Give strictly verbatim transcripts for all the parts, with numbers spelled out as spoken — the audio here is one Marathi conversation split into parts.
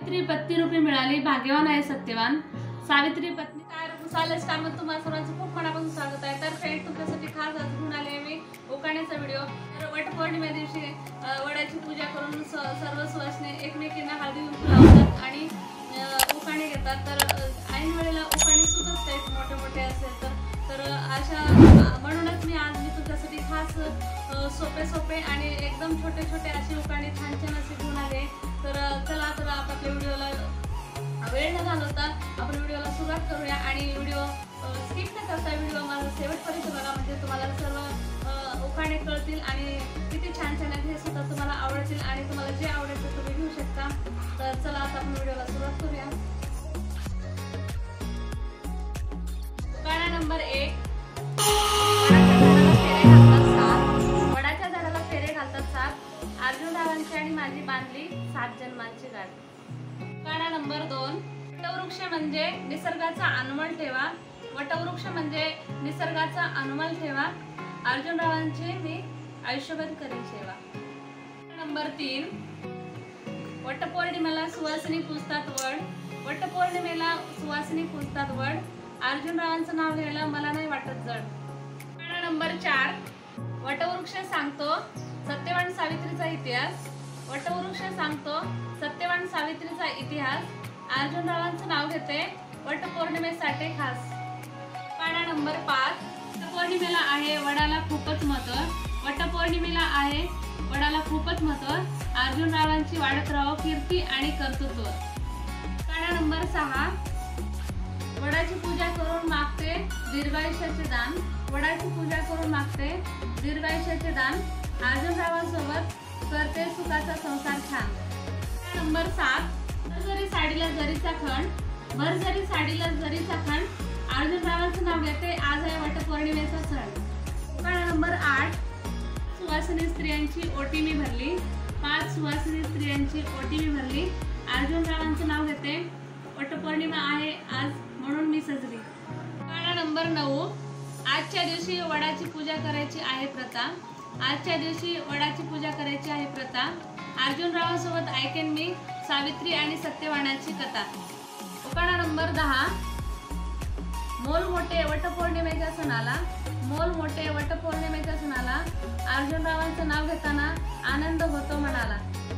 सावित्री पत्नी रूपी मिळाली, भाग्यवान आहे सत्यवान। सावित्री पत्नी काय कुसाले स्टारमध्ये तुम्हाला सर्वांचं खूप मनापासून स्वागत आहे। तर फ्रेंड तुमच्यासाठी खास आज घेऊन आले मी उखाण्याचा व्हिडिओ। तर वटपौर्णिमे दिवशी वडाची पूजा करून सर्व सुवासिनी एकमेकींना हळदी कुंकू लावतात आणि उखाणे घेतात। तर ऐन वेळेला उखाणे सुचत आहेत मोठे मोठे असेल तर तर अशा म्हणूनच मी आज मी तुमच्यासाठी खास सोपे सोपे आणि एकदम छोटे छोटे असे उखाणे छान छान असे घेऊन आले। तर चला तर आपल्या व्हिडिओला वेळ न घालवता आपण व्हिडिओला सुरुवात करूया आणि व्हिडिओ स्किप न करता व्हिडिओ माझा शेवटपर्यंत बघा, म्हणजे तुम्हाला सर्व उखाणे कळतील आणि किती छान छान आहेत हे सुद्धा तुम्हाला आवडतील आणि तुम्हाला जे आवडेल ते तुम्ही घेऊ शकता। तर चला आता आपण व्हिडिओला सुरुवात करूया। उखाणा नंबर एक, वडाच्या झाडाला फेरे घालतात सात, अर्जुनरावांची आणि माझी बांधली सात जन्मांची गाठ। उखाणा नंबर दोन, वटवृक्ष म्हणजे निसर्गाचा अनमोल ठेवा, वटवृक्ष म्हणजे निसर्गाचा अनमोल ठेवा, अर्जुनरावांची मी आयुष्यभर करीन सेवा। नंबर तीन, वटपौर्णिमेला सुवासिनी पूजतात वड, वटपौर्णिमेला सुवासिनी पूजतात वड, अर्जुनरावांचं नाव घ्यायला मला नाही वाटत जड। नंबर चार, वटवृक्ष सांगतो सत्यवान सावित्रीचा इतिहास, वटवृक्ष सांगतो सत्यवान सावित्रीचा इतिहास, अर्जुनरावांचं नाव घेते वटपौर्णिमेसाठी खास। पाढा नंबर पाच, वटपौर्णिमेला आहे वडाला खूपच महत्त्व, वटपौर्णिमेला आहे वडाला खूपच महत्त्व, अर्जुनरावांची वाढत राहो कीर्ती आणि कर्तृत्व। पाढा नंबर सहा, वडाची पूजा करून मागते दीर्घायुष्याचे दान, वडाची पूजा करून मागते दीर्घायुष्याचे दान, अर्जुनरावांसोबत करते सुखाचा संसार छान। नंबर सात, भर जरी साडीला जरीचा खण, भर जरी साडीला जरीचा खण, अर्जुनरावांचं नाव घेते आज आहे वटपौर्णिमेचा सण। उखाणा नंबर आठ, सुवासिनी स्त्रियांची ओटी मी भरली, पाच सुवासिनी स्त्रियांची ओटी मी भरली, अर्जुनरावांचं नाव घेते वटपौर्णिमा आहे आज म्हणून मी सजली। उखाणा नंबर नऊ, आजच्या दिवशी वडाची पूजा करायची आहे प्रथा, आजच्या दिवशी वडाची पूजा करायची आहे प्रथा, अर्जुनरावांसोबत ऐकेन मी सावित्री आणि सत्यवानाची कथा। उखाणा नंबर दहा, मोल मोठे वटपौर्णिमेच्या सणाला, मोल मोठे वटपौर्णिमेच्या सणाला, अर्जुनरावांचं नाव घेताना आनंद होतो मनाला।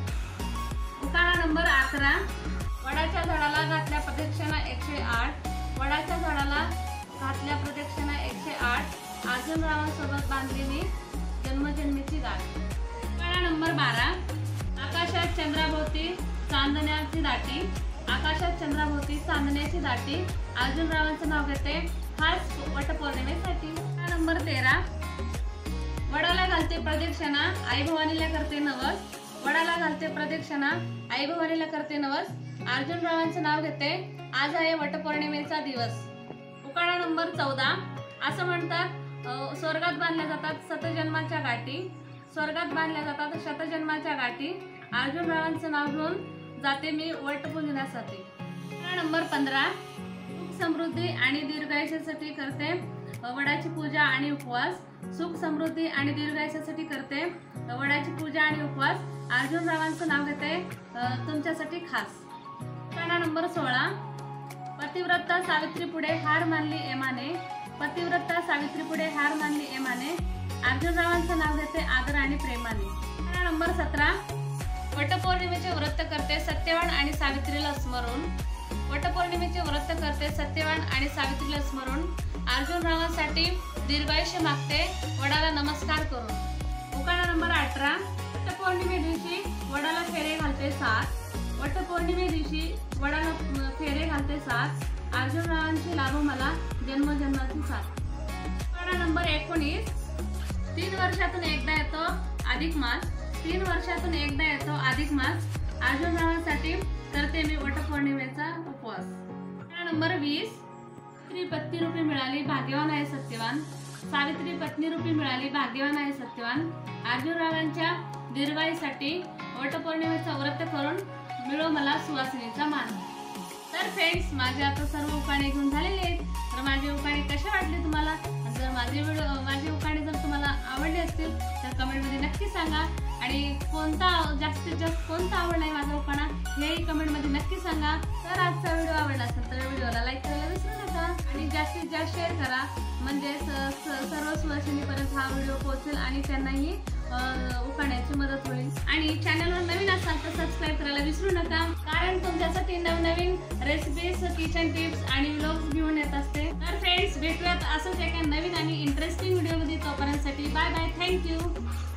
उखाणा नंबर अकरा, वडाच्या झाडाला घातल्या प्रदक्षिणा एकशे आठ, वडाच्या झाडाला घातल्या प्रदक्षिणा एकशे आठ, अर्जुनरावांसोबत बांधली मी जन्मजन्मीची गाठ। उखाणा नंबर बारा, आकाशात चंद्राभोवती चांदण्याची दाटी, आकाशात चंद्राभोवती चांदण्याची दाटी, अर्जुनरावांचं नाव घेते खास वटपौर्णिमेसाठी। उखाणा नंबर तेरा, वडाला घालते प्रदक्षिणा आई भवानीला करते नवस, वडाला घालते प्रदक्षिणा आई भवानीला करते नवस, अर्जुनरावांचं नाव घेते आज आहे वटपौर्णिमेचा दिवस। उखाणा नंबर चौदा, असं म्हणतात स्वर्गात बांधल्या जातात शतजन्माच्या गाठी, स्वर्गात बांधल्या जातात शतजन्माच्या गाठी, अर्जुनरावांचं नाव घेऊन जाते मी वटपूजनासाठी। उखाणा नंबर पंधरा, सुख समृद्धी आणि दीर्घायुष्यासाठी करते वडाची पूजा आणि उपवास, सुख समृद्धी आणि दीर्घायुष्यासाठी करते वडाची पूजा आणि उपवास, अर्जुनरावांचं नाव घेते तुमच्यासाठी खास। उखाणा नंबर सोळा, पतिव्रता सावित्री पुढे हार मानली एमाने, पतिव्रता सावित्री पुढे हार मानली एमाने, अर्जुनरावांचं नाव घेते आदर आणि प्रेमाने। उखाणा नंबर सतरा, वटपौर्णिमेचे व्रत करते सत्यवान आणि सावित्रीला स्मरून, वटपौर्णिमेचे व्रत करते सत्यवान आणि सावित्रीला स्मरून, अर्जुनरावांसाठी दीर्घायुष्य मागते वडाला नमस्कार करून। उखाणा नंबर अठरा, वटपौर्णिमे दिवशी वडाला फेरे घालते सात, वटपौर्णिमे दिवशी वडाला फेरे घालते सात, अर्जुनरावांची लाभो मला जन्मजन्माची साथ। उखाणा नंबर एकोणीस, तीन वर्षातून एकदा येतो अधिक मास, तीन वर्षातून एकदा येतो अधिक मास, अर्जुनरावांसाठी करते मी वटपौर्णिमेचा उपवास। उखाणा नंबर वीस, सावित्री पत्नी रूपी मिळाली भाग्यवान आहे सत्यवान, सावित्री पत्नी रूपी मिळाली भाग्यवान आहे सत्यवान, अर्जुनरावांच्या दीर्घायुसाठी वटपौर्णिमेचं व्रत करून मिळो मला सुवासिनीचा मान। तर फ्रेंड्स, माझे आता सर्व उखाणे घेऊन झालेले आहेत। तर माझे उखाणे कसे वाटले तुम्हाला? जर माझे व्हिडिओ माझे उखाणे जर तुम्हाला आवडले असतील तर कमेंटमध्ये नक्की सांगा आणि कोणता जास्तीत जास्त कोणता आवडला आहे माझा उखाणा हेही कमेंटमध्ये नक्की सांगा. तर आजचा व्हिडिओ आवडला असेल तर व्हिडिओला लाईक करायला विसरू नका आणि जास्तीत जास्त शेअर करा, म्हणजे सर्व सुवासिनीपर्यंत हा व्हिडिओ पोहोचेल आणि त्यांनाही उखाण्याची मदत होईल. आणि चॅनलवर नवीन असाल तर सबस्क्राईब करायला विसरू नका, कारण तुमच्यासाठी नवनवीन रेसिपीज, किचन टिप्स आणि व्लॉग्स घेऊन येत असते. तर फ्रेंड्स, भेटूयात असंच एका नवीन आणि इंटरेस्टिंग व्हिडिओमध्ये. तोपर्यंतसाठी बाय बाय, थँक्यू.